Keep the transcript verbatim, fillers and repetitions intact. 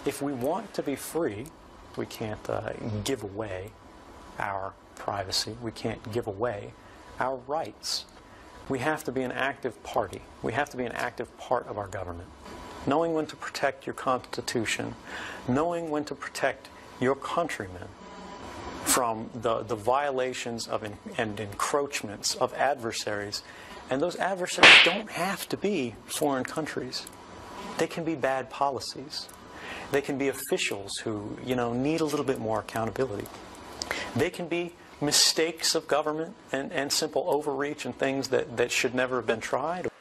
if we want to be free, we can't uh, give away our privacy. We can't give away our rights. We have to be an active party. We have to be an active part of our government. Knowing when to protect your Constitution, knowing when to protect your countrymen from the, the violations of en and encroachments of adversaries. And those adversaries don't have to be foreign countries. They can be bad policies. They can be officials who, you know, need a little bit more accountability. They can be mistakes of government and, and simple overreach and things that, that should never have been tried.